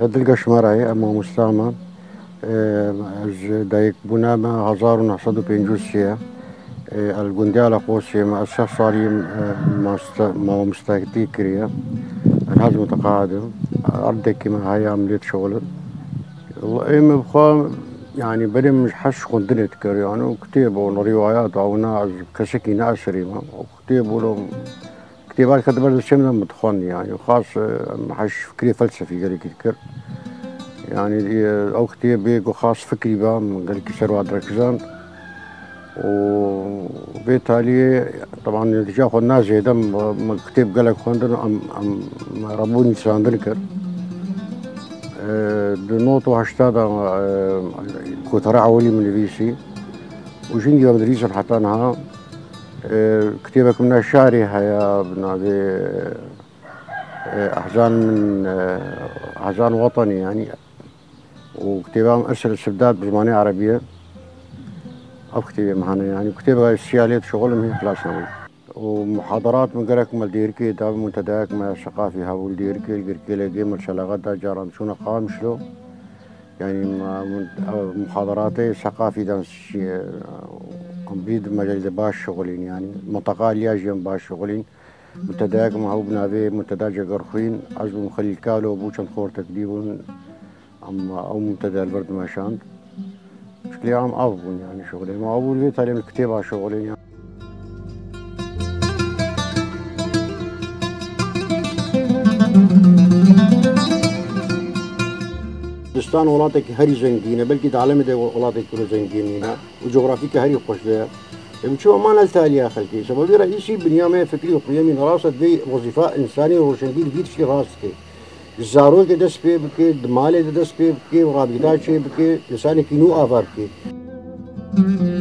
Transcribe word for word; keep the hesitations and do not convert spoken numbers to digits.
بدل قشمرة أما مستعمل از دایک بونا ما هزار و نهصد و پنجاه و سه الجندال قوسي ما الشخص صاري ما مستقطي كريه الهاز متقاعد أردك ما هاي عملية شغل والله إيه مبخا يعني بدي مش حش خندنت كري يعني وكتيبوا روايات أو ناس كشكي ناشري ما وكتيبوا لهم كتيبات كتبت الشيء من متخوني يعني وخاص حش فكري فلسفي قال كذكر يعني أو كتيب بيجو خاص فكري بقى قال كسر دركزان وبالتالي طبعا نتيجة خدنا زيادة ما كتيب قال لك خندن أم أم ربوني ساندركر بنوت وهشتادا كوترا عولي من الفيسي وجيني بدريس حتى أنها كتيبك من الشعري هيا بنادي أحزان من أحزان وطني يعني وكتيبها مؤثر السبدات بزمانية عربية أو كتيبة معنا يعني كتيبها السيالية شغلهم هي خلاص نوي ومحاضرات من قرك مال ديركي دا منتداك ما ثقافي هاول ديركي القركي لقي مال شلاغات دا جارم شو نقام شلو يعني محاضراتي ثقافي دا أمبيد مجال باش شغلين يعني منطقة لياجيم باش شغلين منتداك ما هو بنابي منتدى قرخين عزب مخلي الكالو بوشن خور تقريبا أما أو منتدى البرد ما شاند بشكل عام أفضل يعني شغلي ما أقول بيت على الكتابة شغلين يعني. دستان ولاتك هري زنجينة بلكي تعلمت ولاتك كله زنجينة وجغرافيك هري خوش ده بتشوف ما نلتها يا خالتي سبب رئيسي بنيامه فكري وقيمي راسة دي وظيفة إنسانية وروشنبيل بيت في راسك الزاروي كدس بي بكي دمالي كدس بي بكي ورابطات شيء بكي لساني كينو آفار بكي